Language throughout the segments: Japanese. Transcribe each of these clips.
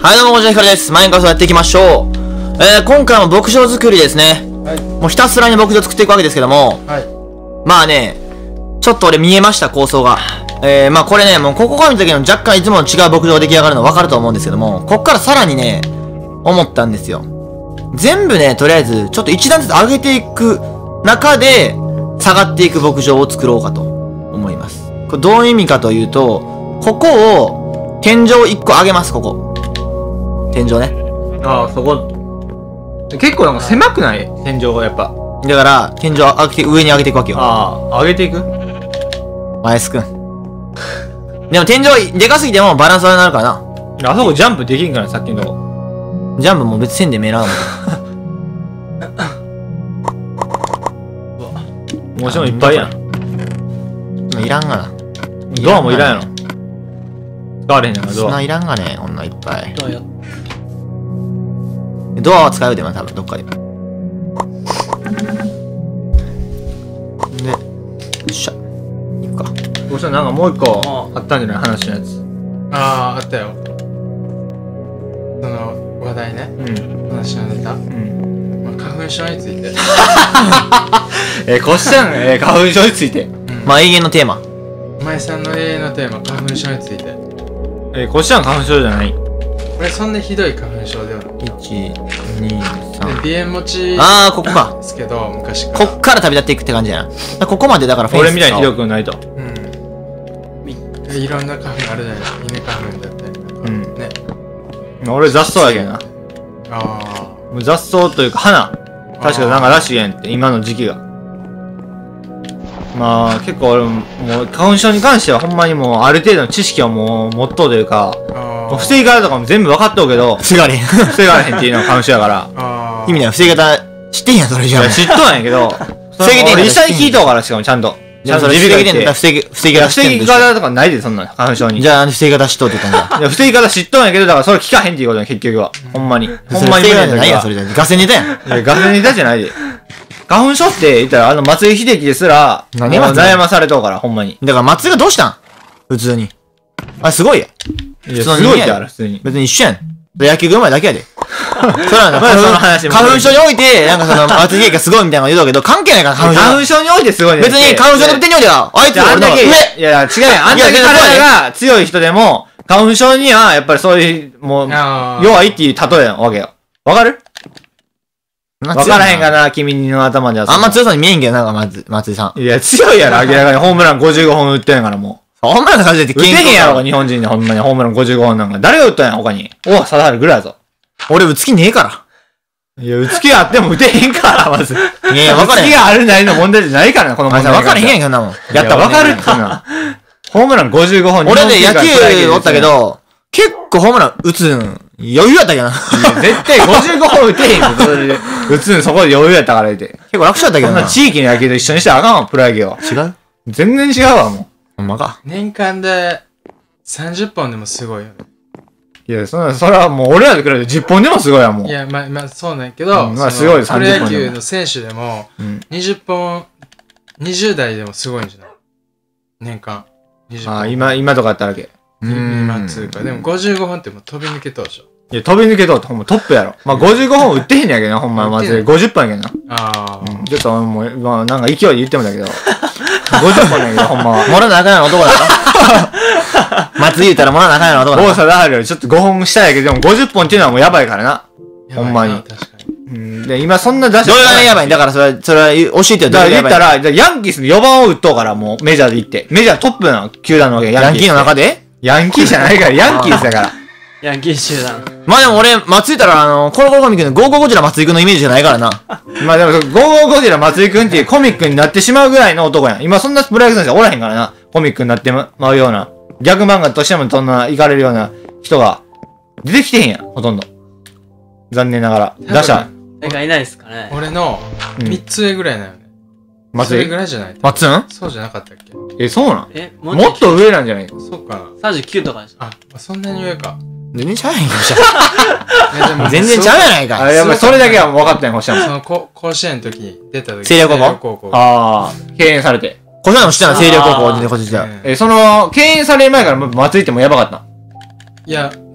はいどうも、こんにちは、ひかるです。マインクラフトやっていきましょう。今回も牧場作りですね。はい。もうひたすらに牧場作っていくわけですけども。はい。まあね、ちょっと俺見えました、構想が。まあこれね、もうここから見た時の若干いつもの違う牧場が出来上がるの分かると思うんですけども、こっからさらにね、思ったんですよ。全部ね、とりあえず、ちょっと一段ずつ上げていく中で、下がっていく牧場を作ろうかと思います。これどういう意味かというと、ここを、天井1個上げます、ここ。天井ね。 ああ、そこ。結構なんか狭くない天井がやっぱ。 だから、天井上げて、上に上げていくわけよ。 ああ、上げていくマイスくん。でも天井でかすぎてもバランス悪くなるからな。 あそこジャンプできんからさっきのとこ。 ジャンプも別にせんでめえなもん。 もちろんいっぱいやん。 いらんがな。 ドアもいらんやろ。使われへんやんか、ドア。 そんないらんがね、こんないっぱい。ドアは使うで、まあ多分どっかで。で、よっしゃ。いくか。 どうしたなんかもう一個あったんじゃない話のやつ。 ああ、あったよ。その話題ね。話のネタ。まあ、花粉症について。 こっしゃん、花粉症について。 まあ永遠のテーマ。 お前さんの永遠のテーマ、花粉症について。 こっしゃん花粉症じゃない。 俺そんなひどい花粉症ではない。 1、2、3。 鼻炎持ち。 ああ、ここか。 ですけど、昔から。 こっから旅立っていくって感じやな。ここまでだから俺みたいにひどくないと。 いろんな花粉あるじゃないですか。犬花粉だったりとか。ね。 俺雑草やけどな。 ああ。雑草というか花。確かなんからしいやんって、今の時期が。まあ結構俺もう花粉症に関してはほんまにもうある程度の知識はもう持っとうというか、もう防ぎ方とかも全部分かっとうけど、 防がれへん。 防がれへんっていうのが花粉症やから。 意味ない、防ぎ方知ってんやん、それじゃあ。 知っとんやけど、 防げてん俺医者に聞いとうから、しかもちゃんと。 じゃあそれ防ぎ方防ぎ方とかないで、そんな花粉症に。 じゃあ防ぎ方知っとうって言ったんだ。 いや、防ぎ方知っとんやけど、だからそれ聞かへんっていうことや、結局は。ほんまに。ほんまに防ぎ方じゃないやん、それじゃ。ガセネタやん。 いや、ガセネタじゃないで。花粉症って言ったら、松井秀喜ですら、悩まされとうから、ほんまに。 だから松井がどうしたん普通に。あ、すごいや。 いや、すごいってある、普通に。 別に一緒やん。野球が上手いだけやで。それは花粉症において、なんかその、松井秀喜がすごいみたいなの言うとうけど、関係ないから、 花粉症においてすごいね。 別に花粉症の点においては、あいつは俺の上。 いや、違うやん。あんだけ体が強い人でも、花粉症には、やっぱりそういう、もう、弱いっていう例えなわけよ。わかるわからへんかな、君の頭では。 あんま強そうに見えんけどな、松井さん。 いや、強いやろ、明らかにホームラン55本打ってんからもう。ホームランの数で打てへんやろ、日本人でほんまにホームラン55本なんか。誰が打ったんや、他に。大橋貞治ぐらいやぞ。 俺、打つ気ねえから。 いや、打つ気があっても打てへんから、まず。 いや、わかる。 打つ気があるなりの問題じゃないからな、この問題。 わかれへんやん、そんなもん。 やったらわかるってな。ホームラン55本。 俺ね、野球おったけど、結構ホームラン打つん、余裕やったけどな。 絶対55本打てへんよ、それで。打つんそこで余裕やったから言って。 結構楽勝やったけどな。 そんな地域の野球と一緒にしたらあかんわ、プロ野球は。 違う全然違うわ、もう。 ほんまか。 年間で30本でもすごいよね。 いや、それはもう俺らで比べて10本でもすごいわ、もう。 いや、まあ、そうなんやけど、 まあすごい、 30本。プロ野球の選手でも、20本、20代でもすごいんじゃない年間。20本。 ああ、今とかやったらけ。 今つうか。でも55本ってもう飛び抜けとうでしょ。 いや、飛び抜けとうってほんまトップやろ。まあ55本打ってへんやけどな、ほんままず50本やけどな。 ああ。 ちょっともう、まあなんか勢いで言ってもだけど。50本やけど、ほんまは。 もらなあかんやろ男だろ。松井言うたらもらなあかんやろ男だろ。 大貞治よりちょっと5本下やけど、でも50本っていうのはもうやばいからな。ほんまに。 確かに。 で、今そんな出してどれがね、やばいんだからそれは教えてよ。 だから言ったら、ヤンキースの4番を打っとうから、もうメジャーで行って。メジャートップな球団のわけ、 ヤンキーの中でヤンキーじゃないから、ヤンキースだから。 ヤンキー集団。 まあでも俺、松井たらコロコロコミックのゴーゴーゴジラ松井くんのイメージじゃないからな。 まあでも、ゴーゴーゴジラ松井くんっていうコミックになってしまうぐらいの男やん。今そんなプロ野球選手おらへんからな。コミックになってまうような。逆漫画としてもそんな行かれるような人が出てきてへんやん、ほとんど。残念ながら。打者。 誰かいないですかね。 俺の3つ上ぐらいなよね。 松井それぐらいじゃない松井そうじゃなかったっけそうなんもっと上なんじゃないのそうかな。 39とかでしょ。 あ、そんなに上か。 全然ちゃうやんけ、全然ちゃうやないか。 あ、やっぱそれだけは分かったんや、星山。 その甲子園の時に出た時。 星稜高校ああ、敬遠されて。 こっちも知ってたの、星稜高校でこっちだ。 その、敬遠される前から松井ってもやばかった。 いや、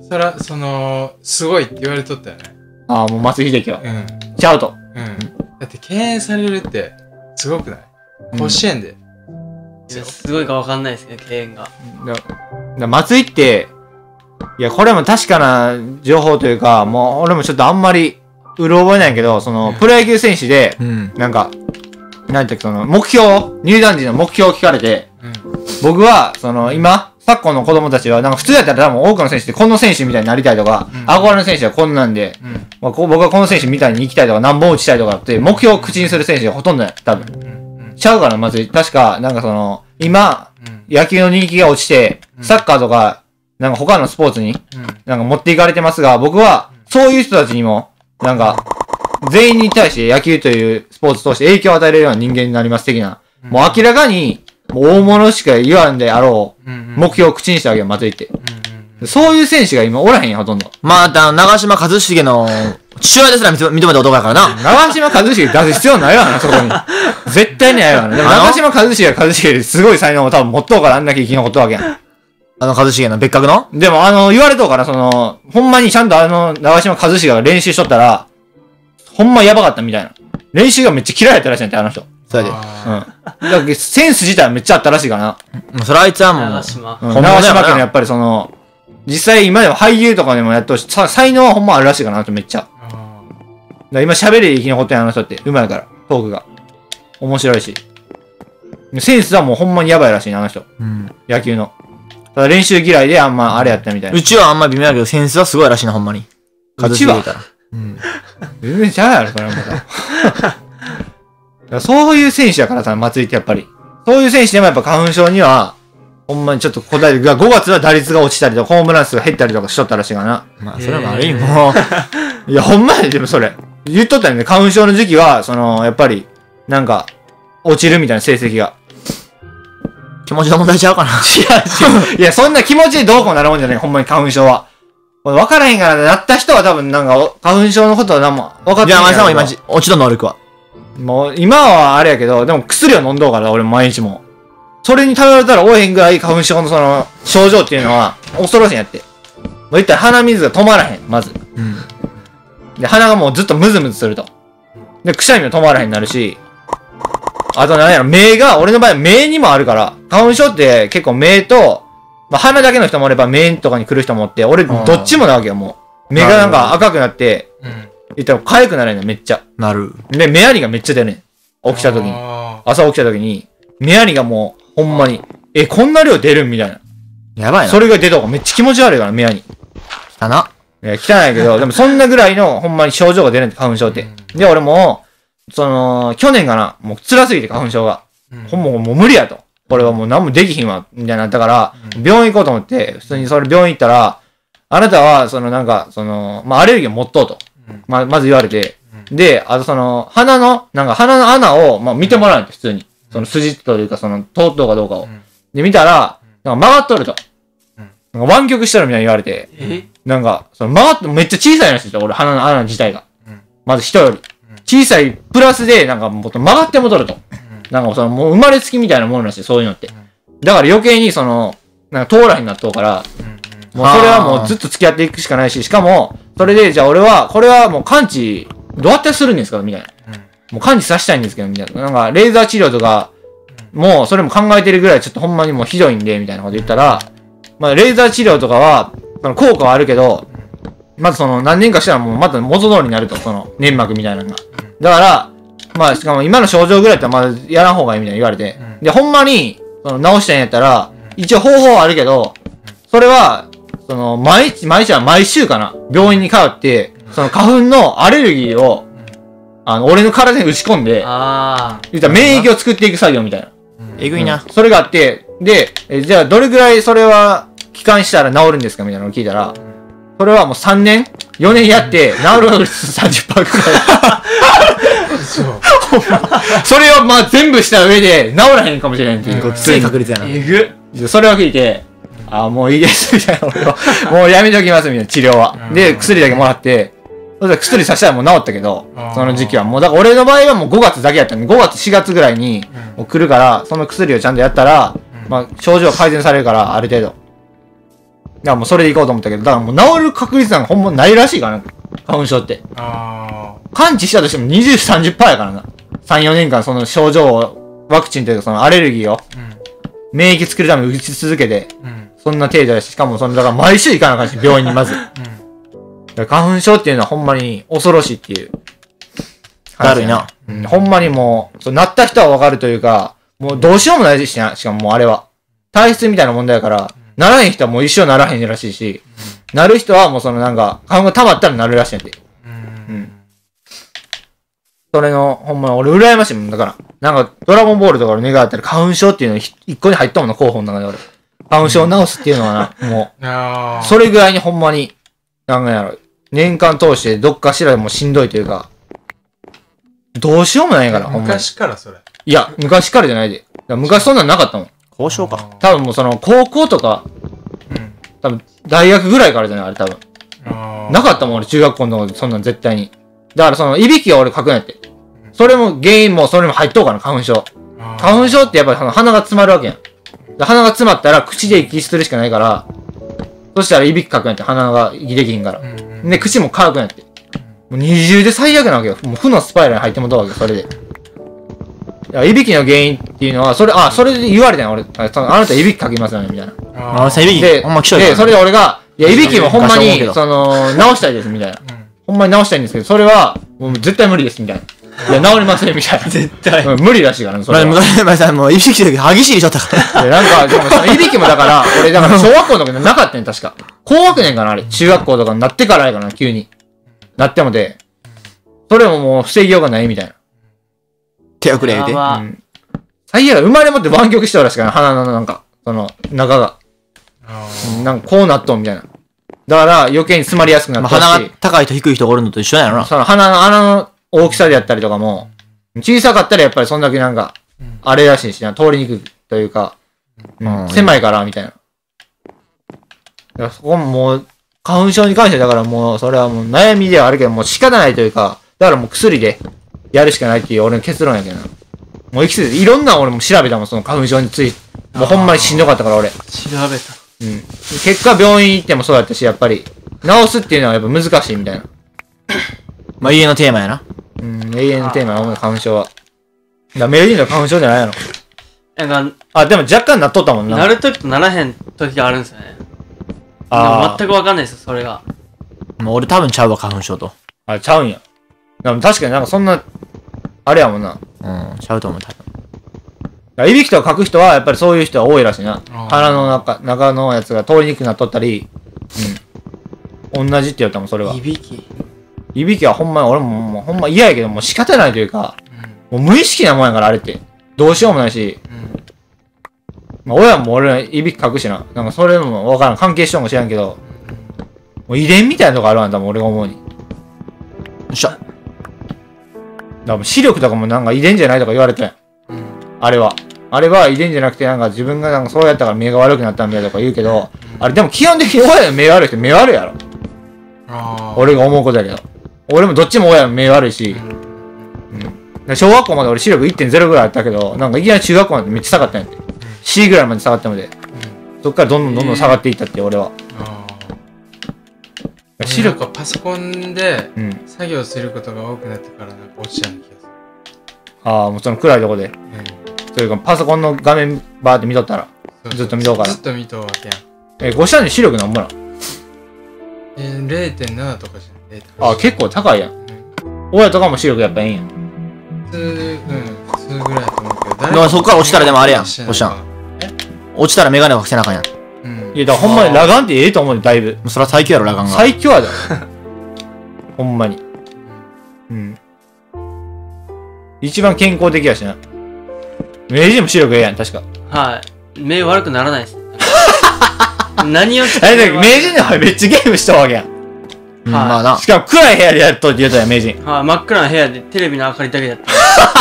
すごいって言われとったよね。 ああ、もう松井秀喜は。 うん。 ちゃうと。 うん。だって敬遠されるって、すごくない？甲子園で。 いやすごいかわかんないですね、敬遠が。 松井って、いや、これも確かな情報というか、もう俺もちょっとあんまり、うる覚えないけど、プロ野球選手で、なんか、なんていうか、目標、入団時の目標を聞かれて、僕は、今、昨今の子供たちは、なんか普通だったら多分多くの選手ってこの選手みたいになりたいとか、憧れの選手はこんなんで、僕はこの選手みたいに行きたいとか、何本打ちたいとかって、目標を口にする選手がほとんどない、多分。ちゃうから、まず、確か、なんか今、野球の人気が落ちて、サッカーとか、なんか他のスポーツに、なんか持っていかれてますが、僕は、そういう人たちにも、なんか、全員に対して野球というスポーツとして影響を与えれるような人間になります的な、もう明らかに、もう大物しか言わんであろう、目標を口にしたわけよ、松井って。そういう選手が今おらへんや、ほとんど。 まあ、長嶋一茂の父親ですら認めた男やからな。 長嶋一茂出す必要ないわな、そこに。絶対にないわな。でも長嶋一茂は一茂ですごい才能を多分持っとうからあんだけ生き残ったわけやん。 一茂の別格のでも言われとうから、ほんまにちゃんと長嶋一茂が練習しとったら、ほんまやばかったみたいな。練習がめっちゃ嫌いやったらしいんやって、あの人。 そうやで。 うん。だからセンス自体はめっちゃあったらしいかな。 それあいつはもう。 長嶋家のやっぱり実際今でも俳優とかでもやっと才能はほんまあるらしいかなとめっちゃ。だから今喋り生き残ってんあの人って。うまいから、トークが。面白いし。センスはもうほんまにやばいらしいな、あの人。野球の。ただ練習嫌いであんまあれやったみたいな。 うちはあんま微妙だけど、センスはすごいらしいな、ほんまに。 うちは全然ちゃうやろ、それはまた。そういう選手やからさ、松井ってやっぱり。そういう選手でもやっぱ花粉症には、ほんまにちょっと答えて、5月は打率が落ちたりとか、ホームラン数が減ったりとかしとったらしいかな。 まあ、それは悪いもう。いや、ほんまやで、でもそれ。言っとったよね。花粉症の時期は、やっぱり、なんか、落ちるみたいな成績が。 気持ちの問題ちゃうかな。 違う。いや、そんな気持ちでどうこうなるもんじゃない、ほんまに花粉症は。わからへんから、なった人は多分なんか、花粉症のことは何も分かってない。 じゃあ、前さんも今、落ち度能力は。 もう、今はあれやけど、でも薬を飲んどうから、俺毎日も。それに頼られたらおえへんぐらい花粉症の症状っていうのは、恐ろしいんやって。もう言ったら鼻水が止まらへん、まず。で、鼻がもうずっとムズムズすると。で、くしゃみも止まらへんなるし、あと何やろ、目が、俺の場合目にもあるから、花粉症って結構目と、まあ、鼻だけの人もおれば目とかに来る人もおって、俺どっちもなわけよ、もう。目がなんか赤くなって、言ったら痒くなるねん、めっちゃ。 なる。 で、目やりがめっちゃ出るねん。起きた時に。朝起きた時に、目やりがもう、ほんまに、こんな量出るんみたいな。 やばいな。 それが出た方がめっちゃ気持ち悪いから、目やに。 汚な。 いや、汚いけど、でもそんなぐらいの、ほんまに症状が出るんって、花粉症って。で、俺も、去年かな、もう辛すぎて花粉症が。ほんまもう無理やと。これはもう何もできひんわ、みたいになったから、病院行こうと思って、普通にそれ病院行ったら、あなたは、まあ、アレルギーを持っとうと。まず言われて。で、あと鼻の穴を、まあ、見てもらうんって、普通に。筋というか、通っとうかどうかを。で、見たら、なんか曲がっとると。なんか湾曲してるみたいに言われて。なんか、曲がって、めっちゃ小さいらしいですよ、俺、鼻の穴自体が。まず人より。小さい、プラスで、なんかもっと曲がってもとると。なんかもう生まれつきみたいなものらしい、そういうのって。だから余計になんか通らへんなっとうから、もうそれはもうずっと付き合っていくしかないし、しかも、それで、じゃあ俺は、これはもう完治、どうやってするんですかみたいな。もう完治させたいんですけど、みたいな。なんか、レーザー治療とか、もうそれも考えてるぐらいちょっとほんまにもうひどいんで、みたいなこと言ったら、まあ、レーザー治療とかは、効果はあるけど、まず何年かしたらもうまた元通りになると、粘膜みたいなのが。だから、まあ、しかも今の症状ぐらいだったらまだやらん方がいいみたいに言われて。で、ほんまに、治したんやったら、一応方法はあるけど、それは、毎週かな、病院に通って、花粉のアレルギーを、俺の体に打ち込んで、言ったら免疫を作っていく作業みたいな。 えぐいな。 それがあって、で、じゃあどれぐらいそれは、期間したら治るんですかみたいなのを聞いたら、それはもう3年 ?4 年やって、治る率 30% くらい。そう。それをまあ全部した上で治らへんかもしれないっていう。 ごっつい確率やな。 えぐ。それを聞いて、もういいです、みたいな。俺はもうやめときます、みたいな治療は。で、薬だけもらって、それで薬させたらもう治ったけど、その時期は。もうだから俺の場合はもう5月だけやったんで、5月4月ぐらいにもう来るから、その薬をちゃんとやったら、まあ症状改善されるから、ある程度。 からもうそれで行こうと思ったけど、だからもう治る確率なんかほんまないらしいからな、花粉症って。完治したとしても20、30%やからな。3、4年間その症状を、ワクチンというかそのアレルギーを、免疫作るために打ち続けて、そんな程度だし、しかもその、だから毎週行かなあかんし、病院にまず。花粉症っていうのはほんまに恐ろしいっていう。 だるいな。 ほんまにもう、なった人はわかるというか、もうどうしようもないしな、しかももうあれは。体質みたいな問題だから、ならへん人はもう一生ならへんらしいし、なる人はもうそのなんか、花粉が溜まったらなるらしいんやって。それの、ほんま俺羨ましいもんだから。なんか、ドラゴンボールとか俺願ったら花粉症っていうの一個に入ったもんな、候補の中で俺。花粉症を治すっていうのはな、もう、それぐらいにほんまに、なんかやろ、年間通してどっかしらでもしんどいというか、どうしようもないから、ほんまに。 昔からそれ。 いや、昔からじゃないで。昔そんなんなかったもん。 交渉か。 多分もうその、高校とか、多分、大学ぐらいからじゃないあれ多分。なかったもん俺、中学校のそんなん絶対に。だからその、いびきが俺書くんやって。それも原因もそれも入っとうから、花粉症。花粉症ってやっぱりその鼻が詰まるわけやん。鼻が詰まったら口で息するしかないから、そしたらいびきかくんやって、鼻が息できんから。で、口も乾くんやって。もう二重で最悪なわけよ。もう負のスパイラルに入ってもどうわけよ、それで。いびきの原因っていうのは、それで言われたん俺。あなたいびきかきますよね、みたいな。 いびきで、 ほんま来ちゃうで、それで俺が、いや、いびきもほんまに、その、治したいです、みたいな。ほんまに治したいんですけど、それは、もう絶対無理です、みたいな。いや、治りません、みたいな。絶対。無理らしいからね、それは。 昔さんもういびきの時激しいでしょったから。 なんか、でもそのいびきもだから、俺だから小学校の時なかったね、確か。高学年かな、あれ。中学校とかになってからやからな、急に。なってもで、それももう防ぎようがないみたいな。 手遅れ言うて。 最悪、生まれもって湾曲しておらしかない、鼻のなんか、その、中が。なんかこうなっとんみたいな。だから余計に詰まりやすくなったし。 鼻が高いと低い人がおるのと一緒やろな。 その鼻の穴の大きさでやったりとかも、小さかったらやっぱりそんだけなんか、あれらしいしな、通りにくいというか、狭いから、みたいな。だからそこももう、花粉症に関してだからもう、それはもう悩みではあるけど、もう仕方ないというか、だからもう薬でやるしかないっていう俺の結論やけどな。もう生きてて、いろんな俺も調べたもん、その花粉症について。もうほんまにしんどかったから俺。 調べた。 結果病院行ってもそうやったし、やっぱり、治すっていうのはやっぱ難しいみたいな。 まあ、家のテーマやな。 永遠のテーマは、花粉症は。だからメルディンの花粉症じゃないの。 なんか、 あ、でも若干なっとったもんな。 なるときとならへんときがあるんですよね。でも全くわかんないですよ、それが。 もう俺多分ちゃうわ、花粉症と。 あ、ちゃうんや。でも確かになんかそんな、あれやもんな。 ちゃうと思う、多分。 いびきとか書く人は、やっぱりそういう人は多いらしいな。鼻の中のやつが通りにくくなっとったり、同じって言ったもん、それは。 いびきいびきはほんまに、俺もほんま嫌やけど、もう仕方ないというか、もう無意識なもんやから、あれって。どうしようもないし、まあ親も俺はいびき書くしな。なんかそれもわからん。関係しとんか知らんけど、もう遺伝みたいなとこあるわん、多分俺が思うに。よっしゃ。 だからもう視力とかもなんか遺伝じゃないとか言われたやん。あれは。あれは遺伝じゃなくて、なんか自分がなんかそうやったから目が悪くなったんだとか言うけど、あれでも基本的に親の目悪い人目悪いやろ。俺が思うことやけど。俺もどっちも親の目悪いし、小学校まで俺視力 1.0 ぐらいあったけど、なんかいきなり中学校までめっちゃ下がったんやって。C ぐらいまで下がったので、そっからどんどん下がっていったって俺は。 視力はパソコンで作業することが多くなってからなんか落ちちゃう気がする。 ああ、もうその暗いとこで。それかパソコンの画面バーって見とったら、ずっと見とうから。 ずっと見とうわけやん。 ご下に視力なんぼな。 0.7 とかじゃん。 あ、結構高いやん。親とかも視力やっぱいいんやん。 普通ぐらいだと思うけど。だからそこから落ちたらでもあれやん。おっしゃん。落ちたらメガネをかけせなあかんやん。 いや、だからほんまに裸眼ってええと思うで、だいぶ。 それは最強やろ、裸眼が。 最強やだ。ほんまに。一番健康的やしな。明治も視力ええやん、確か。 はい。目悪くならないです。何をしてあれだけど、名人ではめっちゃゲームしとるわけやん。 まあな。 しかも暗い部屋でやっとって言うたやん、名人。 はい、真っ暗な部屋でテレビの明かりだけでやって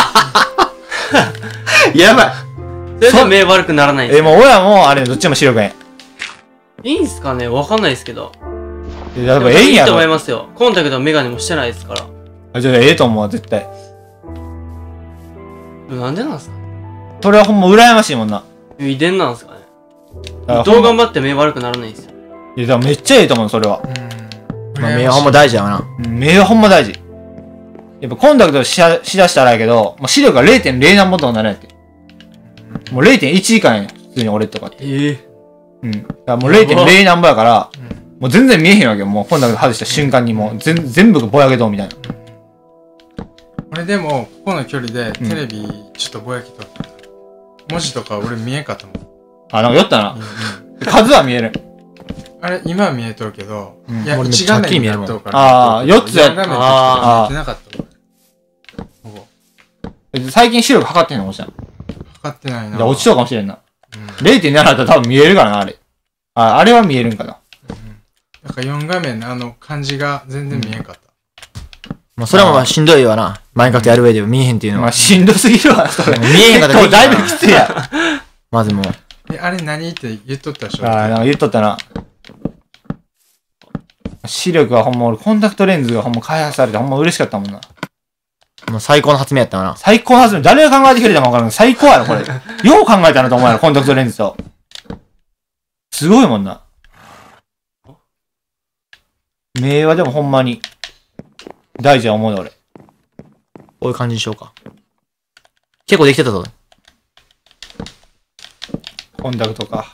やばい。 それで目悪くならないんです。 もう親もあれどっちも視力ええん。いいんすかね、わかんないですけど。 やっぱええんやろ。 いいと思いますよ。コンタクトメガネもしてないですから。 あ、じゃあええと思うわ、絶対。 なんでなんすか。 それはほんま羨ましいもんな。 遺伝なんすかね。どう頑張って目悪くならないんですよ。 いや、だからめっちゃええと思う、それは。 まあ、目はほんま大事やわな。 目はほんま大事。やっぱコンタクトしだしたらやけど、もう視力が 0.0 何本とかなるやって。もう 0.1 以下やねん。普通に俺とかって。うん。だからもう 0.0 何本やから、もう全然見えへんわけよ。もうコンタクト外した瞬間にもう全部がぼやけとうみたいな。 俺でも、ここの距離でテレビちょっとぼやきとった。文字とか俺見えんかったもん。 あ、なんか酔ったな。数は見える。 あれ、今は見えとるけど、いや、 俺めっち 1画面にゃはっきり見えるもんなっとるから。 ああ、4つや 4画面として見えてなかった俺。ここ。 最近視力測ってんの落ちたの。 測ってないな。 いや、落ちそうかもしれんな。0.7 だったら多分見えるからな、あれ。あれは見えるんかな。 なんか4画面のあの感じが全然見えんかった。 まあ、それもまあしんどいわな。マインクラフトやる上で見えへんっていうのは。 まあ、しんどすぎるわ、それ。 見えへんかったら結構だいぶきついや。 まずもう。 あれ何って言っとったでしょ。 ああ、なんか言っとったな。視力はほんま俺、コンタクトレンズがほんま開発されてほんま嬉しかったもんな。 もう最高の発明やったわな。 最高のはず、誰が考えてくれたか分からんけど、最高やろ、これ。よう考えたなと思うやろ、コンタクトレンズと。すごいもんな。目はでもほんまに、大事は思うよ、俺。 こういう感じにしようか。結構できてたぞ。 コンタクトか。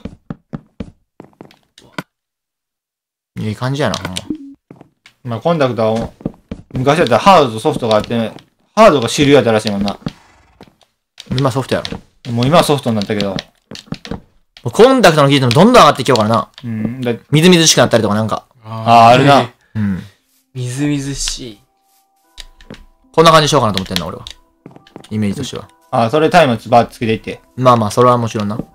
いい感じやな、ほんま。 まあ、コンタクトは、昔だったらハードとソフトがあって、ね、ハードが主流やったらしいもんな。 今ソフトやろ。 もう今はソフトになったけど。 もうコンタクトの技術もどんどん上がっていきようからな。 うん。 みずみずしくなったりとかなんか。 あるな。 うん。 みずみずしい。 こんな感じにしようかなと思ってんな、俺は。イメージとしては。 それタイムバーつけていって。 まあまあ、それはもちろんな。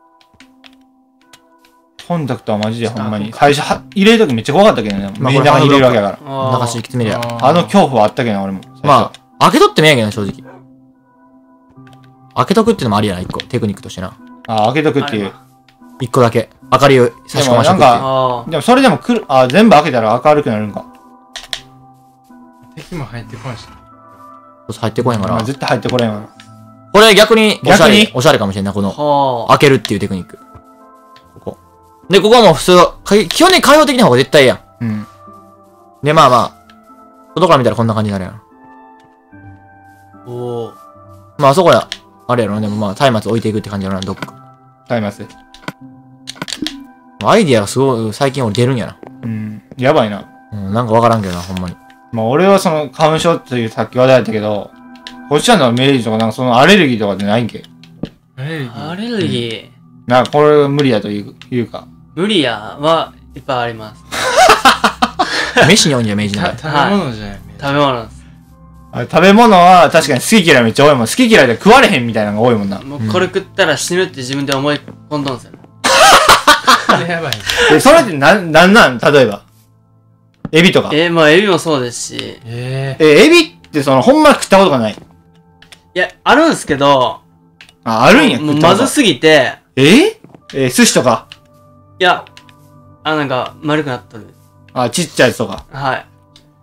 コンタクトはマジでほんまに。最初入れるときめっちゃ怖かったけどね。 まあ目の中に入れるわけやから。 中敷き詰めりゃ。 あの恐怖はあったけどな、俺も。 まあ、開けとってもええやけどな、正直。開けとくってのもありやな、一個。テクニックとしてな。 開けとくっていう。 一個だけ。明かりを差し込ましとくっていう。 でもそれでも全部開けたら明るくなるんか。 敵も入ってこんし。 入ってこへんから。 絶対入ってこれんわ。 これ逆に、おしゃれかもしれんな、この、開けるっていうテクニック。ここ。で、ここはもう普通、基本的に開放的な方が絶対やん。 うん。 で、まあまあ、外から見たらこんな感じになるやん。 おー。 まあ、あそこや、あれやろな。でもまあ、松明置いていくって感じやろな、どっか。 タイマス。 アイディアがすごい、最近俺出るんやな。 うん。やばいな。 うん、なんかわからんけどな、ほんまに。 まあ俺はその花粉症っていうさっき話題やったけど、こっちはのメージとかなんかそのアレルギーとかってないんけ。 アレルギー。 アレルギー。 なんかこれ無理やというか。 無理やはいっぱいあります。 飯に多いんじゃ、明治の。 食べ物じゃない。 食べ物です。 食べ物は確かに好き嫌いめっちゃ多いもん。好き嫌いで食われへんみたいなのが多いもんな。 もうこれ食ったら死ぬって自分で思い込んどんすよね。 やばい。 それってなん例えば。エビとか。 まあエビもそうですし。 エビってほんま食ったことがない。 いや、あるんすけど。 あるんや。 もうまずすぎて。 寿司とか。 いや、なんか丸くなっとる。 ちっちゃいやつとか。 はい。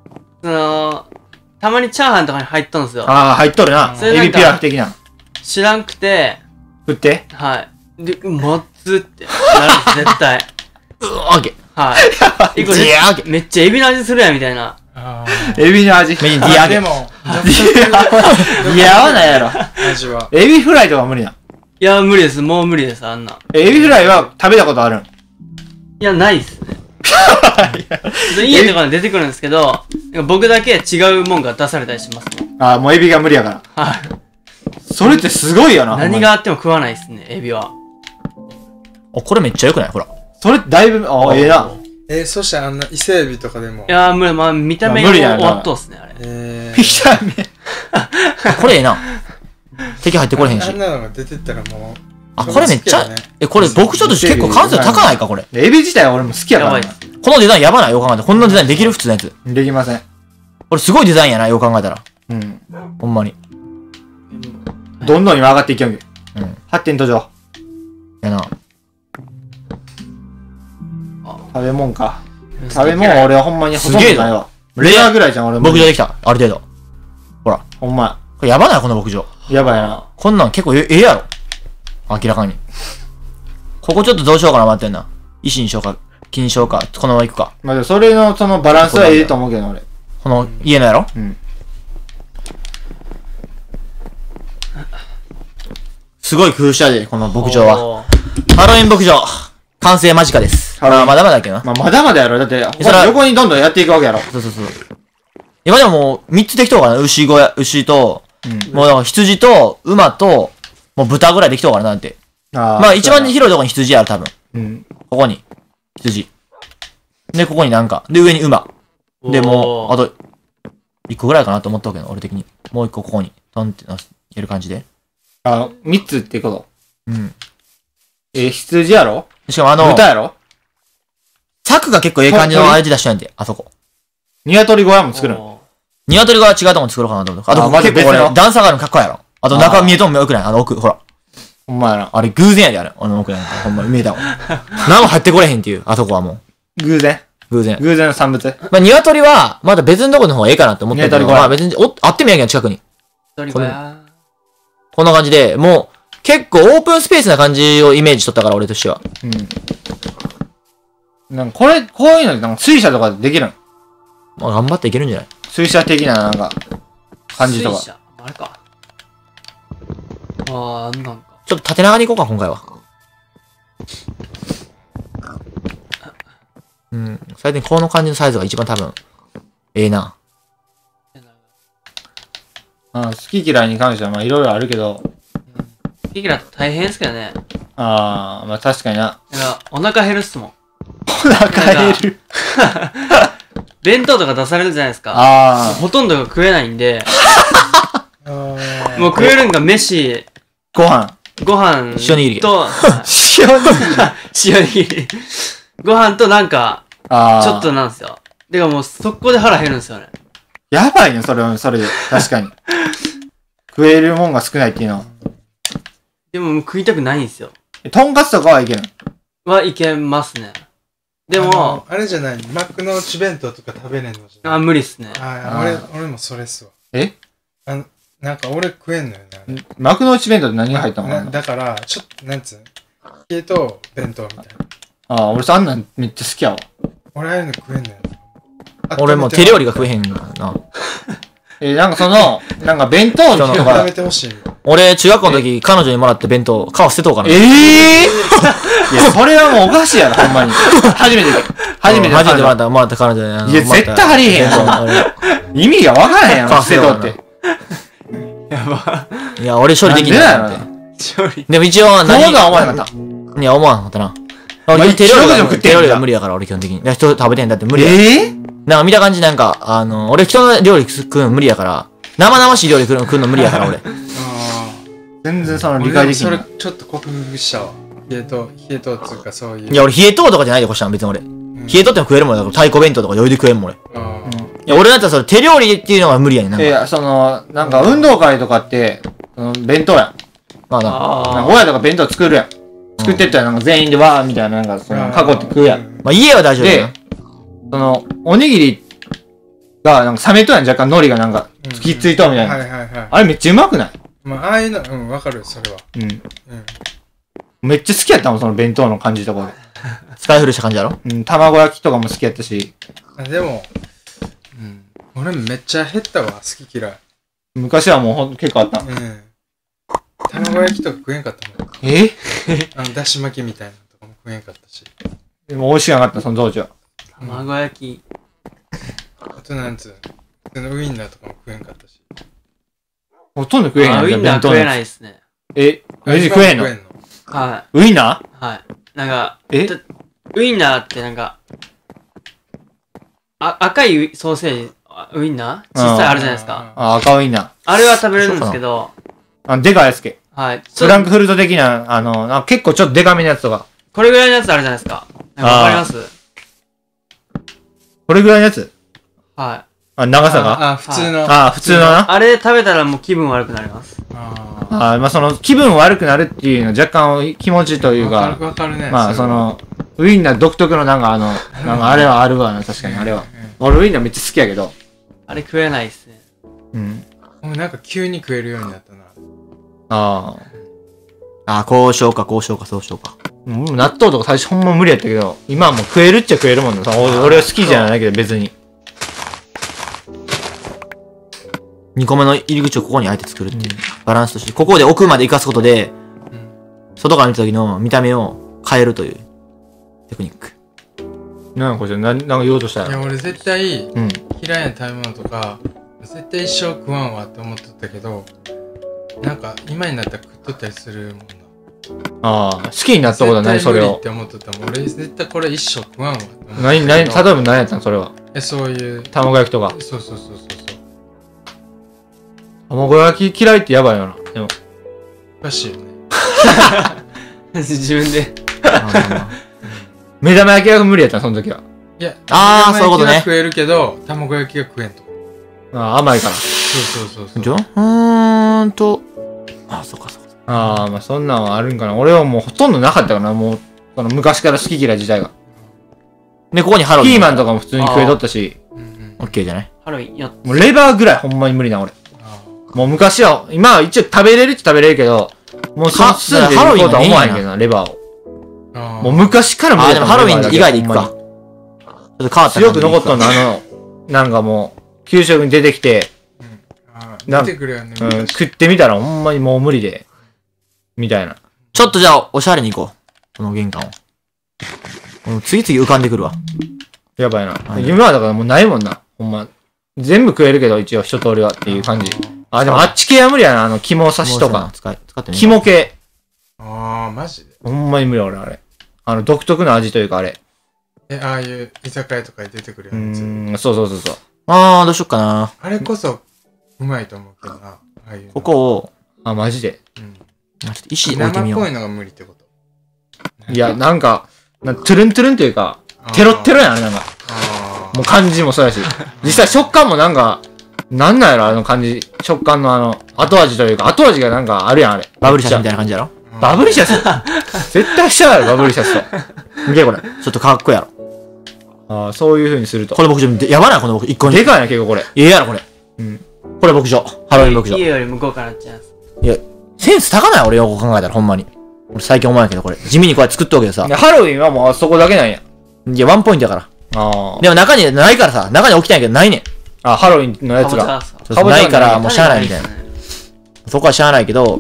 たまにチャーハンとかに入っとんすよ。 入っとるな。エビピラフ的な。 知らんくて。 食って。 はい。で、まずってなるんです、絶対。 オッケー。 はい。めっちゃエビの味するやん、みたいな。 エビの味。 メインディアゲ。 でも、 似合わないやろ。 味は。 エビフライとか無理な。 いや、無理です。もう無理です、あんな。 エビフライは食べたことあるん？ いや、ないっすね。家とかに出てくるんですけど、僕だけ違うもんが出されたりしますもん。 もうエビが無理やから。 はい。 それってすごいよな。 何があっても食わないっすね、エビは。 これめっちゃ良くないほら。 それってだいぶ、ええな。 そしたら伊勢エビとかでも。 いやー、無理、まあ、見た目が終わっとっすね、あれ。 見た目。 これええな。敵入ってこれへんし。 あんなのが出てったらもう。 これめっちゃ、これ僕ちょっと結構完成度高ないか、これ。 エビ自体は俺も好きやから。 このデザインやばないよう考えたら。こんなデザインできる普通のやつ。 できません。 これすごいデザインやな、よう考えたら。 うん。 ほんまに。 どんどん今上がっていきよんけ。発展途上。 やな。 食べ物か。食べ物は俺はほんまにほとんどないわ。レアぐらいじゃん、俺も。 牧場できた。ある程度。ほら。 ほんま。 これやばないこの牧場。 やばいな。 こんなん結構ええやろ。明らかに。ここちょっとどうしようかな、待ってんな。石にしようか。 金賞か。このまま行くか。 まあ、それの、そのバランスはええと思うけど、俺。 この家のやろ？ うん。 すごい工夫したで、この牧場は。 おーハロウィン牧場、完成間近です。まあ、まだまだだけどな。 まあ、まだまだやろ。だって、 それは横にどんどんやっていくわけやろ。 そうそうそう。今でももう、3つできとうからな。牛と、もうだから羊と、馬と、もう豚ぐらいできとうからなって。まあ、一番広いとこに羊やる、多分。ここに、羊。で、ここになんか。で、上に馬。で、もう、あと、1個ぐらいかなと思ったわけど、俺的に。もう1個ここに、トンってやる感じで。 3つってこと。 うん。 羊やろ？ しかも豚やろ？ 柵が結構ええ感じの相手出したんで、あそこ。 鶏小屋も作るの？ 鶏が違うとこに作ろうかなと思って。あと、結構俺、段差があるのかっこいいやろ。あと、中見えとんもよくない？奥、ほら。 ほんまやな。 あれ、偶然やで、あれ。奥なんか。ほんまに見えたわ。何も入ってこれへんっていう、あそこはもう。 偶然の産物。 まあ、鶏は、まだ別のとこの方がええかなって思ったけど、 鶏小屋まあ別に、あってもいいやけど、近くに。 鳥小屋。 こんな感じで、もう、結構オープンスペースな感じをイメージしとったから、俺としては。 なんかこういうのなんか水車とかできるの？ まあ、頑張っていけるんじゃない？ 水車的ななんか、感じとか。 水車あれか。あんなんか。 ちょっと縦長に行こうか、今回は。最近この感じのサイズが一番多分、ええな。 好き嫌いに関してはまあいろいろあるけど。 好き嫌い大変ですけどね。 まあ確かにな。 お腹減るっすもん。 お腹減る。 弁当とか出されるじゃないですか。ほとんどが食えないんで。もう食えるんが飯、 ご飯と、 塩握り。 塩握り。ご飯となんか、ちょっとなんですよ。でももう速攻で腹減るんですよね。 やばいね、それで。確かに。食えるもんが少ないっていうのは。 でももう食いたくないんですよ。 とんかつとかはいけるいけますね。でも、 あれじゃない、幕の内弁当とか食べれんのじゃない？ 無理っすね。 俺もそれっすわ。 なんか俺食えんのよね。 幕の内弁当って何が入ったの？ だから、ちょっと、なんつうの？冷えと弁当みたいな。 俺あんなんめっちゃ好きやわ。 俺ああいうの食えんのよ。 俺も手料理が食えへんのな。 なんかなんか弁当のとか。食べてほしい。 俺、中学校の時、彼女にもらった弁当、皮捨てとうかな。 いや、それはもうおかしいやろ、ほんまに。初めてもらった彼女に。 いや、絶対ありえへん意味がわからへんやろ、捨てとって。 やば。 いや、俺処理できない。でも一応、 何が思わなかった。 いや、思わなかったな。手料理が無理やから、俺基本的に。人食べてんだって無理や。なんか見た感じなんか、俺人の料理食うの無理やから、生々しい料理食うの無理やから、俺。 全然その理解できない。 それちょっと克服したわ。冷えとっていうかそういう。 いや、俺冷えとうとかじゃないでこしたん、別に俺。冷えとっても食えるもんだから、太鼓弁当とか余裕で食えんもん、俺。いや、俺だったらそれ手料理っていうのが無理やねん。 いや、なんか運動会とかって、弁当やん。まあな。親とか弁当作るやん。作ってったらなんか全員でわーみたいな、なんか囲って食うやん。 まあ家は大丈夫やで、おにぎりが、なんか冷めとやん、若干海苔がなんか、つきついとみたいな。あれめっちゃうまくない？ まあ、ああいうの、わかる、それは。 めっちゃ好きやったもん、その弁当の感じとかで。 使い古した感じだろ？ 卵焼きとかも好きやったし。 でも、俺めっちゃ減ったわ、好き嫌い。 昔はもう結構あった。 卵焼きとか食えんかったもん。だし巻きみたいなのとかも食えんかったし。 でも美味しくなかった、その当時は。 卵焼き。 あとなんつうの、ウインナーとかも食えんかったし。 ほとんど食えへんやん。 ウインナー食えないっすね。 マジ食えんの？ はい。 ウインナー？はい。なんか、ウインナーってなんか、赤いソーセージ、ウインナー小さいあるじゃないですか。 赤ウインナー。 あれは食べれるんですけど。 でかいやつけ。 はい。 フランクフルト的な、結構ちょっとでかめのやつとか。 これぐらいのやつあるじゃないですか。わかります？ これぐらいのやつ？ はい。 長さが？ 普通の。 普通のな。 あれ食べたらもう気分悪くなります。 まあその気分悪くなるっていうのは若干気持ちというか。 わかるね。 まあウインナー独特のなんかなんかあれはあるわな、確かにあれは。俺ウインナーめっちゃ好きやけど。 あれ食えないっすね。 もうなんか急に食えるようになったな。 こうしようか、そうしようか。 納豆とか最初ほんま無理やったけど、今はもう食えるっちゃ食えるもんな。俺は好きじゃないけど別に。 2個目の入り口をここにあえて作るっていう。バランスとして。ここで奥まで行かすことで、外から見た時の見た目を変えるというテクニック。 なんかこれなんか言おうとしたら。 いや、俺絶対、嫌いな食べ物とか、絶対一生食わんわって思っとったけど、なんか今になったら食っとったりするもんな。 ああ、好きになったことはないそれを。 って思っとったもん。俺絶対これ一生食わんわって思っとった。 例えば何やったのそれは。 そういう。 卵焼きとか。 そう。 卵焼き嫌いってやばいよな。でも。 おかしいよね。 自分で。 目玉焼きが無理やったのその時は。 いや、 そういうことね。 食えるけど、卵焼きが食えんと。 甘いから。 そう。 そうか。 まあそんなんはあるんかな。俺はもうほとんどなかったかな。もう、その昔から好き嫌い自体が。 で、ここにハロウィン。 ピーマンとかも普通に食えとったし。 オッケーじゃないハロウィンやっもうレバーぐらいほんまに無理な俺。もう昔は、今は一応食べれるっちゃ食べれるけど、もうその住んでることは思わへんけどな、レバーを。もう昔から無理でもハロウィン以外で行くか。ちょっと変わった強く残ったのなんかもう、給食に出てきて、 出てくるよね。 食ってみたらほんまにもう無理で、みたいな。 ちょっとじゃあ、おしゃれに行こう。この玄関を。次々浮かんでくるわ。 やばいな。夢はだからもうないもんな。ほんま。全部食えるけど、一応一通りはっていう感じ。でもあっち系は無理やな。肝刺しとか。 使ってみ肝系。 マジでほんまに無理俺、あれ。独特の味というか、あれ。 ああいう居酒屋とかに出てくるやつ。 そう。 どうしよっかな。 あれこそうまいと思うけどな。ああいう。 ここを。 マジで。 ちょっと石置いてみよう。 生っぽいのが無理ってこと。 いや、なんか、トゥルントゥルンというか、テロッテロやん、あれなんか。もう感じもそうやし。実際食感もなんか、なんなんやろ、あの感じ。食感の後味というか、後味がなんかあるやん、あれ。 バブリシャスみたいな感じやろバブリシャス絶対しちゃうやろ、バブリシャスと。 見てこれ。ちょっとかっこいいやろ。そういう風にすると。 これ牧場、やばないこの牧場。一個に。 でかいな、結構これ。 やろ、これ。これ牧場。ハロウィン牧場。 家より向こうからなっちゃいます。 いや、センス高ない俺よく考えたら、ほんまに。俺最近思わんけど、これ。地味にこうやって作っておけどさ。 ハロウィンはもうそこだけなんや。 いや、ワンポイントやから。でも中にないからさ、中に置きたいんやけどないねん。 ハロウィンのやつが。 ないからもうしゃあないみたいな。そこはしゃあないけど。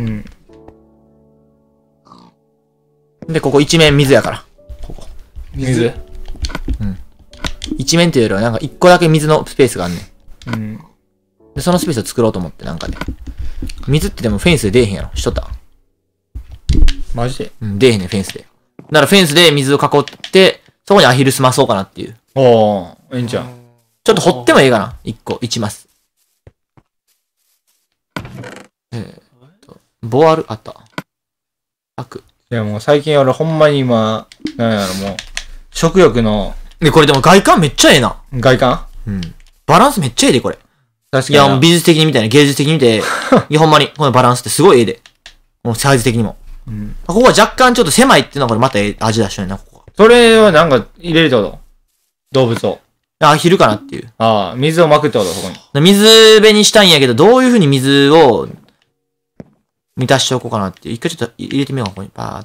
で、ここ一面水やから。ここ。 水一面っていうよりはなんか一個だけ水のスペースがあんねん。で、そのスペースを作ろうと思ってなんかね。水ってでもフェンスで出えへんやろ。しとった。 マジで出えへんねん、フェンスで。だからフェンスで水を囲って、そこにアヒル済まそうかなっていう。 いいんじゃん。 ちょっと掘ってもいいかな。一マス。ボアル、あった。 いやもう最近俺ほんまに今、なんやろもう、食欲の。 これでも外観めっちゃええな。 外観バランスめっちゃええで、これ。 確かに。 いや、もう美術的に見たいな、芸術的に見て、いや、ほんまに、このバランスってすごいええで。もうサイズ的にも。ここは若干ちょっと狭いっていうのはこれまた味出しとんねんな、ここは。 それはなんか入れるってこと動物を。 アヒルかなっていう。 水をまくってことそこに。 水辺にしたいんやけど、どういう風に水を満たしておこうかなっていう。一回ちょっと入れてみよう、ここに。バーって。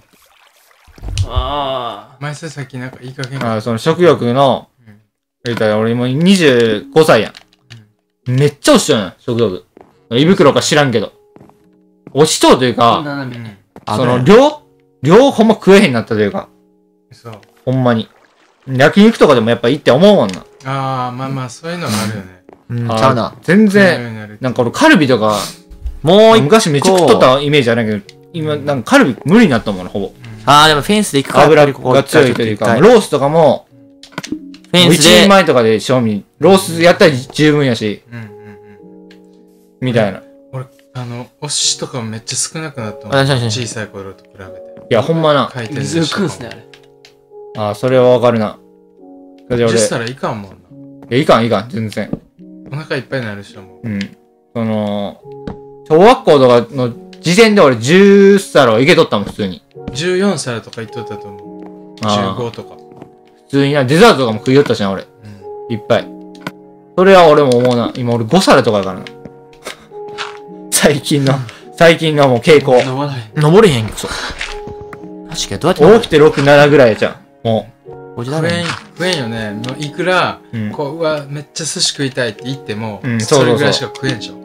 前さっきなんかいい加減その食欲の、言ったら俺も25歳やん。めっちゃ落ちとるやん、食欲。胃袋か知らんけど。落ちとるというか、その量ほんま食えへんなったというか。 そう。 ほんまに。焼肉とかでもやっぱいいって思うもんな。 まあそういうのがあるよね。 ちゃうな。 全然、なんか俺カルビとか、昔めっちゃ食っとったイメージあるけど、今なんかカルビ無理になったもんな、ほぼ。 でもフェンスで行くから。 油が強いというか、ロースとかも、フェンスで。1人前とかで賞味、ロースやったら十分やし、みたいな。 俺、お寿司とかもめっちゃ少なくなったもん。小さい頃と比べて。 いや、ほんまな。 水食うんすね、あれ。 それはわかるな。 10したらいかんもんな。 いかん、全然。 お腹いっぱいになる人も。 小学校とかの時点で俺10皿はいけとったもん、普通に。 14皿とかいっとったと思う。15とか。 普通にな、デザートとかも食いよったしな、俺。いっぱい。それは俺も思うな。今俺5皿とかやからな。最近のもう傾向。 登れへんけど、そう。 マジか、どうやって起きて6、7ぐらいじゃん。もおじだね。 食えんよね。もういくら、 うんこう、うわ、めっちゃ寿司食いたいって言っても、 うんそれぐらいしか食えんでしょ。 う。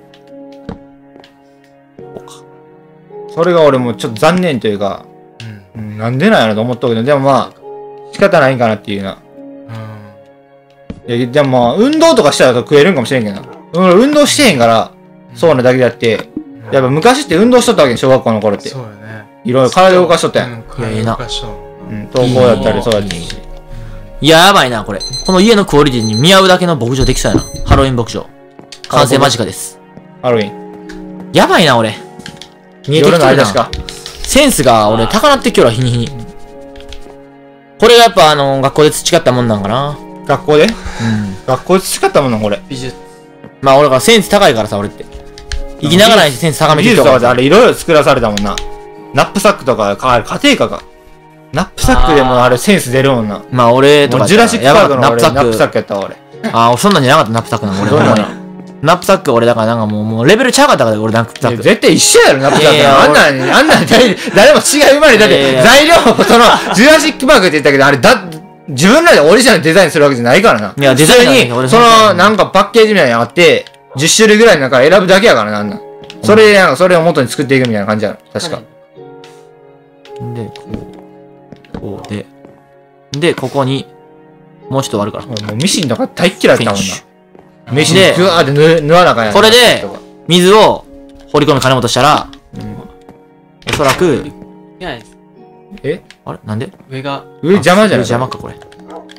それが俺もちょっと残念というか、なんでなんやろと思ったけど、でもまあ、仕方ないんかなっていうな。いや、でもまあ、運動とかしたら食えるんかもしれんけどな。運動してへんから、そうなだけであって、やっぱ昔って運動しとったわけね、小学校の頃って。 そうよね。 いろいろ体動かしとったやん。 体動かしと登校だったりそうやってし。 いや、やばいな、これ。この家のクオリティに見合うだけの牧場できそうやな。ハロウィン牧場。完成間近です。 ハロウィン。 やばいな、俺。見えてきてるな。センスが俺高なってきよら、日に日に。これがやっぱ学校で培ったもんなんかな。 学校で学校で培ったもんなん、これ。 美術。 まあ俺がセンス高いからさ、俺って。生きながらにセンス高めてるとかであれいろいろ作らされたもんな。ナップサックとか、家庭科か。ナップサックでもあれセンス出るもんな。 まあ俺とか。 ジュラシックパークの俺ナップサックやったわ、俺。 ああ、そんなんじゃなかった、ナップサックの俺。ナップサック俺だからなんかもうレベルちゃうかったから俺ナップサック。 絶対一緒やろ、ナップサック。あんなん誰も違う生まれだって、材料もその、ジュラシックパークって言ったけど、あれ自分らでオリジナルデザインするわけじゃないからな。 いや、デザインに、その、なんかパッケージみたいなのあって、10種類ぐらいの中選ぶだけやからな、あんなん。それを元に作っていくみたいな感じやろ、確か。 で、こうで、で、ここに、もうちょっと割るから。 もうミシンとか大っ嫌いだったもんな。ミシンで、ぐわーって縫わなあかんやん。 これで、水を掘り込む金本したら、おそらく、 いないです。 えあれなんで上邪魔じゃない邪魔か、これ。 振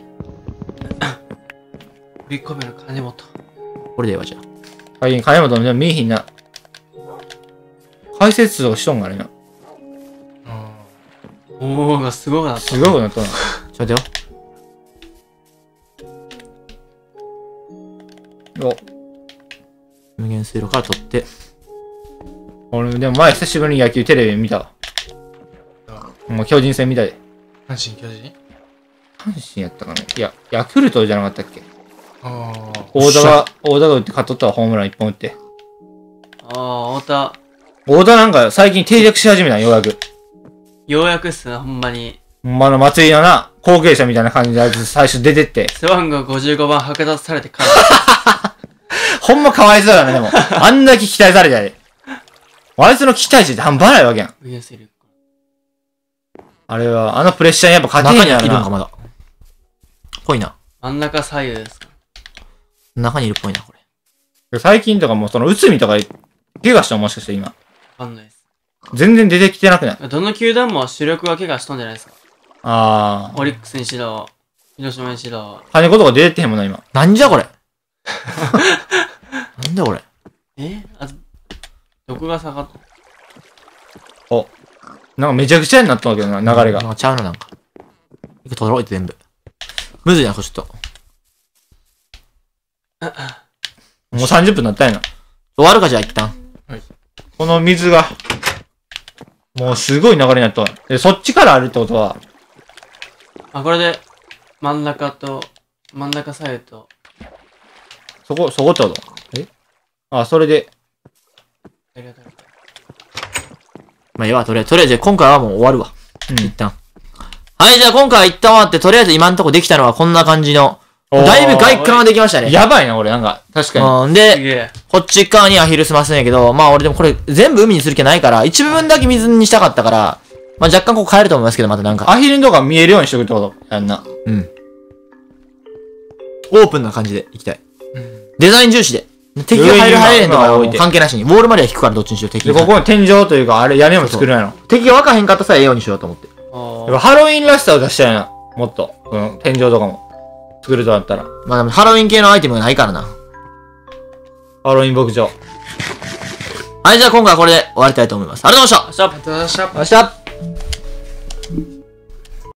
り込める金本。 これでええわ、じゃあ。金本でも見えひんな。解説とかしとんがねな。 おー、すごくなった。 すごくなったな。 ちょっと待ってよ。 お。 無限水路から取って。 俺、でも前久しぶりに野球テレビ見たわ。もう巨人戦見たで。 阪神巨人阪神やったかな。いや、ヤクルトじゃなかったっけ。 大田が打って勝っとったわ、ホームラン1本打って。 太田。 太田なんか最近定着し始めたようやく。 ようやくっすな、ほんまに。 祭りのな、後継者みたいな感じであいつ最初出てって。 背番号55番剥奪されて帰る。 ほんまかわいそうだな、でも。あんだけ期待されたで。あいつの期待値って半端ないわけやん。あれは、あのプレッシャーにやっぱ勝てんやろな。 中にいるんか、まだ。ぽいな。 真ん中左右ですか。 中にいるっぽいな、これ。 最近とかもその、内海とか、怪我したのもしかして今。 わかんないです。 全然出てきてなくない？ どの球団も主力が怪我しとんじゃないですか。オリックスにしろ、広島にしろ。 金子とか出てってへんもんな、今。 なんじゃこれ。なんだこれ。 どこが下がった？ お。なんかめちゃくちゃになったわけどな、流れが。 なんかちゃうな、なんか。取ろうって全部。むずいな、これちょっと。 もう30分なったんやな。 終わるか、じゃあ一旦。 はい。 この水が、もうすごい流れになったわ。で、そっちからあるってことは。 これで、真ん中左右と。 そこってことそれで。 まあ、いいわ、とりあえず、今回はもう終わるわ。一旦。はい、じゃあ今回は一旦終わって、とりあえず今んとこできたのはこんな感じの、だいぶ外観ができましたね。 やばいな、俺、なんか。確かに。で、こっち側にアヒル済ますんやけど、まあ俺でもこれ全部海にする気ないから、一部分だけ水にしたかったから、まあ若干ここ変えると思いますけど、またなんか。 アヒルのとこが見えるようにしとくってことやんな。 うん。オープンな感じでいきたい。デザイン重視で。敵が入れへんとか関係なしに。ウォールまでは引くからどっちにしよう、敵。 で、ここに天井というか、あれ屋根も作るやろ。 敵が分かへんかったさええようにしようと思って。 ハロウィンらしさを出したいな。もっと。天井とかも。作るとなったら。 まあでもハロウィン系のアイテムがないからな。 ハロウィン牧場。 はい、じゃあ今回はこれで終わりたいと思います。ありがとうございました。 ありがとうございました。 ありがとうございました。